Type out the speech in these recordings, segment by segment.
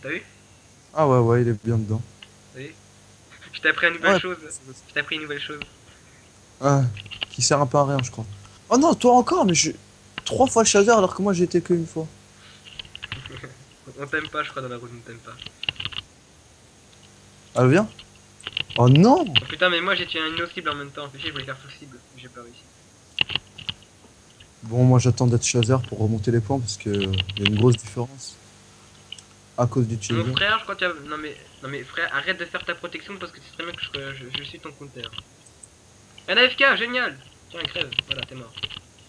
T'as vu? Ah ouais, ouais, il est bien dedans. T'as vu? Je t'ai appris une nouvelle Ouais. chose. Je t'ai appris une nouvelle chose. Ah, qui sert un peu à rien, je crois. Oh non, toi encore, mais je... 3 fois Shader alors que moi j'ai été qu'une fois. On t'aime pas, je crois, dans la route, on t'aime pas. Elle vient? Oh non! Oh putain, mais moi j'ai tué une autre cible en même temps. Je voulais faire full cible, mais j'ai pas réussi. Bon, moi j'attends d'être Shader pour remonter les points parce que y a une grosse différence. À cause du Mon chaser. frère, je crois que tu as... Non mais frère, arrête de faire ta protection parce que c'est très bien que je suis ton counter. Un AFK, génial! Tiens, crève, voilà, t'es mort.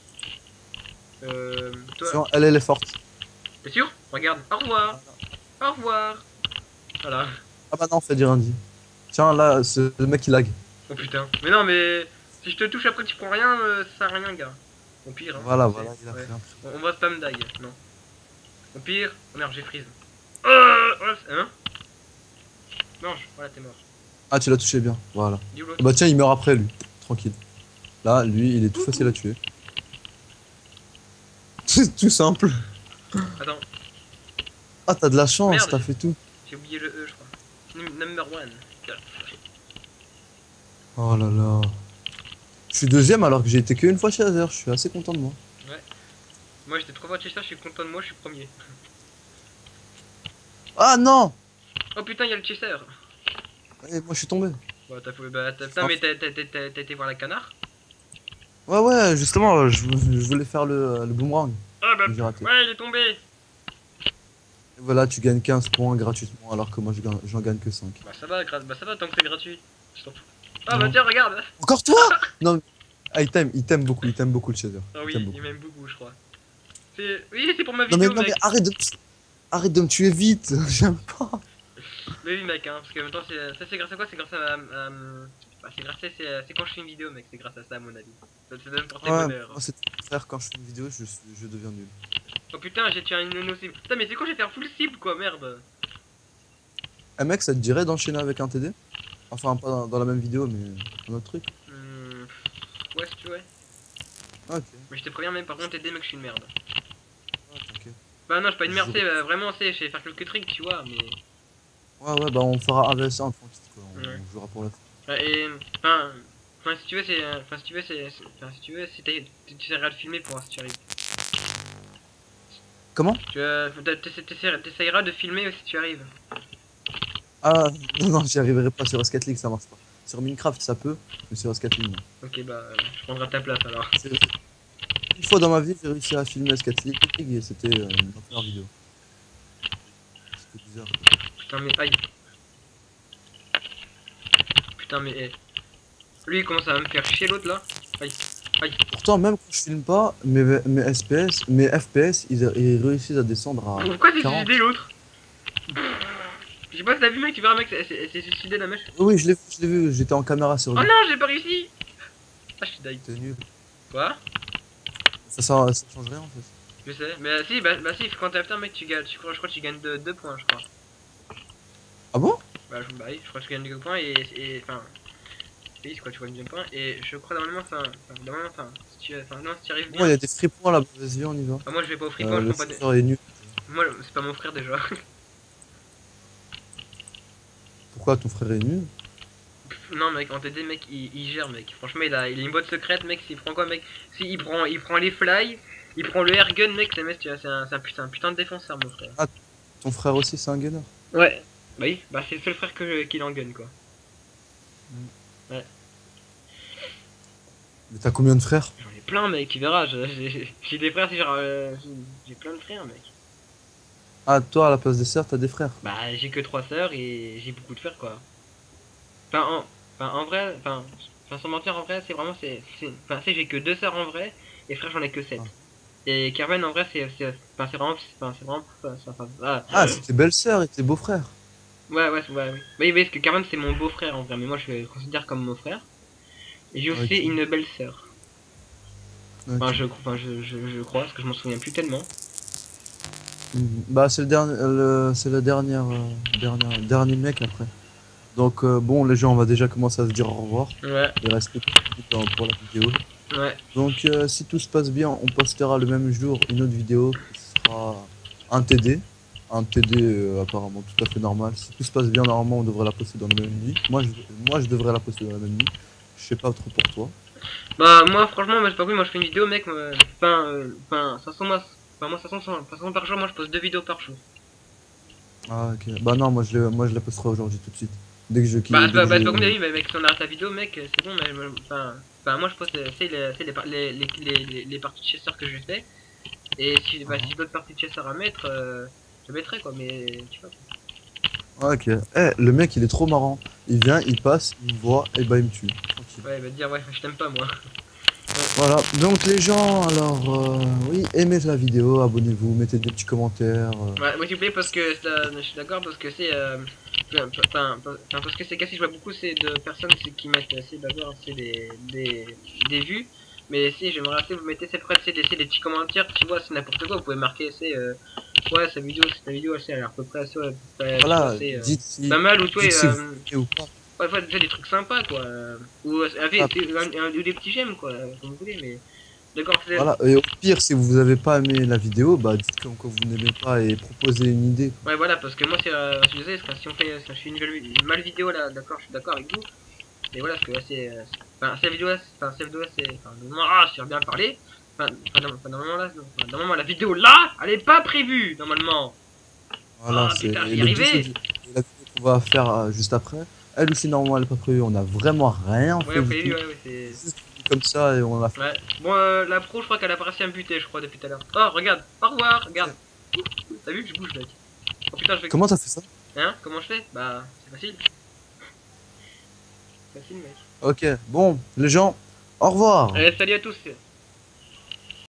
Toi, Attention, elle est forte. t'es sûr? Regarde, au revoir! Au revoir! Voilà. Ah bah non, fait dire dit. Tiens, là, c'est le mec qui lag. Oh putain. Mais non, mais si je te touche après tu prends rien, ça sert à rien, gars. Au pire, hein. Voilà, voilà, il a Ouais. pris un. On va spam die, non. Au pire, oh merde, j'ai freeze. Hein? Mange, voilà, t'es mort. Ah, tu l'as touché bien, voilà. Dis où l'autre? Ah bah tiens, il meurt après lui. Tranquille. Là, lui, il est tout facile à tuer. C'est tout simple. Attends, Ah, t'as de la chance, merde, t'as fait tout. j'ai oublié le E, je crois. Number one. Oh là là. Je suis deuxième alors que j'ai été qu'une fois chez Azer. Je suis assez content de moi. Ouais. Moi j'étais 3 fois chez ça, je suis content de moi, je suis premier. Ah non! Oh putain, y'a le chaser. Eh, moi je suis tombé. Bon, putain, mais t'as été voir la canard? Ouais, ouais, justement, je voulais faire le boomerang. Ah bah, Mais j'ai raté. ouais, il est tombé. Et voilà, tu gagnes 15 points gratuitement alors que moi j'en gagne que 5. Bah ça va, bah ça va tant que c'est gratuit. Je t'en fous. Ah bah Non. tiens, regarde. Encore toi? Non, ah, il t'aime beaucoup le chaser. Ah Il oui, t'aime il beaucoup. m'aime beaucoup, je crois. Oui, c'est pour ma Non mais, vidéo, non mais mec. arrête de me tuer vite, j'aime pas. Mais oui, mec, hein, parce que en même temps, ça c'est grâce à quoi? C'est grâce à... bah, c'est quand je fais une vidéo, mec, c'est grâce à ça, à mon avis. Ça doit me porter Ouais, bonheur. moi c'est faire quand je fais une vidéo, je deviens nul. Oh putain, j'ai tué une no cible. Putain, mais c'est quoi, j'ai fait un full cible, quoi, merde. Eh mec, ça te dirait d'enchaîner avec un TD? Enfin, pas dans la même vidéo, mais un autre truc. Ouais, si tu veux. Ah, ok. Mais je te préviens, même par contre, t'aider, mec, je suis une merde. Ouais, t'inquiète. Bah non, je suis pas une merde, Je- c'est vraiment, je sais faire quelques tricks, tu vois, mais. Ouais, ouais, bah on fera un vs 1 tranquille quoi. Ouais. On jouera pour la fin. Ouais, et. Enfin, si tu veux, c'est. Enfin, si tu veux, si tu veux, tu essaieras de filmer pour voir si tu arrives. Comment? T'essayeras de filmer si tu arrives. Ah, non, non, j'y arriverai pas sur Rocket League, ça marche pas. Sur Minecraft, ça peut, mais sur Rocket League, non. Ok, bah, je prendrai ta place alors. C'est- Une fois dans ma vie, j'ai réussi à filmer Rocket League et c'était une première vidéo. C'était bizarre. Putain, mais aïe. Putain, mais. Lui, il commence à me faire chier l'autre là. Aïe. Aïe. Pourtant, même quand je filme pas, mes FPS, ils réussissent à descendre à Pourquoi t'es 40. suicidé l'autre? Je sais pas si t'as vu, mec, tu verras, mec, c'est suicidé la mèche. Oui, je l'ai vu, j'étais en caméra sur Oh lui. non, j'ai pas réussi. Ah, je suis die. T'es nul. Quoi? Ça change rien en fait. Je sais, mais si, si, quand t'as putain, mec, tu gagnes, je crois que tu gagnes 2 points, je crois. Ah bon? Oui, je crois que tu gagnes 2 points enfin. Oui, quoi, tu vois, 2 points, et je crois normalement, si tu arrives Bon, il bien. y a des free points là, vas-y, on y va. Ah, moi je vais pas au free point, je Le prends pas des. chasseur est nul. Moi, c'est pas mon frère déjà. Pourquoi ton frère est nul? Non, mec, en TD, mec, il gère, mec. Franchement, il a une boîte secrète, mec. S'il prend quoi, mec? Si, il prend les fly, il prend le airgun, mec. C'est mec, c'est un putain de défenseur, mon frère. Ah, ton frère aussi, c'est un gunner. Ouais, bah oui, bah c'est le seul frère qu'il en gun, quoi. Ouais. Mais t'as combien de frères? J'en ai plein, mec, tu verras. J'ai des frères, c'est genre. J'ai plein de frères, mec. Ah, toi, à la place des sœurs, t'as des frères. Bah, j'ai que 3 sœurs et j'ai beaucoup de frères, quoi. En vrai, sans mentir, en vrai, c'est vraiment. Enfin, j'ai que 2 sœurs en vrai, et frères, j'en ai que 7. Ah. Et Carmen, en vrai, c'est vraiment. Ah, c'est tes belles-sœurs et tes beaux-frères. Ouais, oui. Oui, parce que Carmen, c'est mon beau-frère, en vrai, mais moi, je le considère comme mon frère. Et j'ai aussi Ok. une belle-sœur. Ok. Je crois, parce que je m'en souviens plus tellement. Bah, c'est le dernier mec après. Donc, bon, les gens, on va déjà commencer à se dire au revoir. Ouais, Il reste plus que pour la vidéo. ouais. Donc, si tout se passe bien, on postera le même jour une autre vidéo qui sera un TD un TD apparemment tout à fait normal. Si tout se passe bien, normalement, on devrait la poster dans la même nuit. Moi, je devrais la poster dans la même nuit. Je sais pas trop pour toi. Bah, moi, franchement, moi, j'ai pas compris, moi, je fais une vidéo, mec, enfin, 500 moi, enfin, moi, 500 par jour, moi, je poste 2 vidéos par jour. Ah, ok. Bah non, moi, je la posterai aujourd'hui tout de suite. Dès que je Bah, quitte, dès que c'est pas comme je... David, mais mec, si on arrête la vidéo, mec, c'est bon, mais, enfin, moi, je poste, les parties de Chester que je fais, et si, bah, si d'autres parties de Chester à mettre, je mettrai, quoi, mais, tu vois. Ah, ok. Eh, le mec, il est trop marrant. Il vient, il passe, il me voit, et bah il me tue. Tranquille. Ouais, il va te dire, ouais, je t'aime pas, moi. Voilà, donc les gens, alors, oui, aimez la vidéo, abonnez-vous, mettez des petits commentaires. Ouais, moi s'il vous plaît, parce que je suis d'accord, parce que c'est. Parce que c'est cassé, je vois beaucoup c'est de personnes qui mettent c'est d'abord c'est des vues, mais si j'aimerais assez vous mettez c'est près c'est des petits commentaires, tu vois, c'est n'importe quoi, vous pouvez marquer c'est ouais, cette vidéo elle a l'air à peu près assez, Voilà, c'est dites si, pas mal, ou toi, dites si vous aimez ou pas. ouais, déjà des trucs sympas quoi, ou, Ah, ou des petits j'aime quoi, comme vous voulez, mais d'accord, voilà, et au pire, si vous avez pas aimé la vidéo, bah dites comme quoi vous n'aimez pas et proposez une idée. ouais, voilà, parce que moi, je suis désolé, si on fait, si je fais une mal vidéo là, d'accord, je suis d'accord avec vous. Mais voilà, parce que là, enfin, cette vidéo là, c'est. Enfin, normalement, ah, j'ai bien parlé. Normalement, là, normalement, la vidéo là, elle est pas prévue, normalement. Voilà, Ah, c'est putain, j'y le but arrivais. de la vidéo qu'on va faire juste après. Elle aussi, normalement, elle est pas prévue, on a vraiment rien Ouais, fait on du fait, tout. ouais, ouais, c'est. Juste comme ça et on l'a fait. Ouais. Bon, la pro, je crois qu'elle a pas réussi à me buter, je crois, depuis tout à l'heure. Oh, regarde, au revoir, regarde. T'as vu, je bouge, mec. Oh putain, je fais. Comment ça fait ça? Hein, comment je fais? Bah, c'est facile. Facile, mec. Ok, bon, les gens, au revoir. Allez, salut à tous.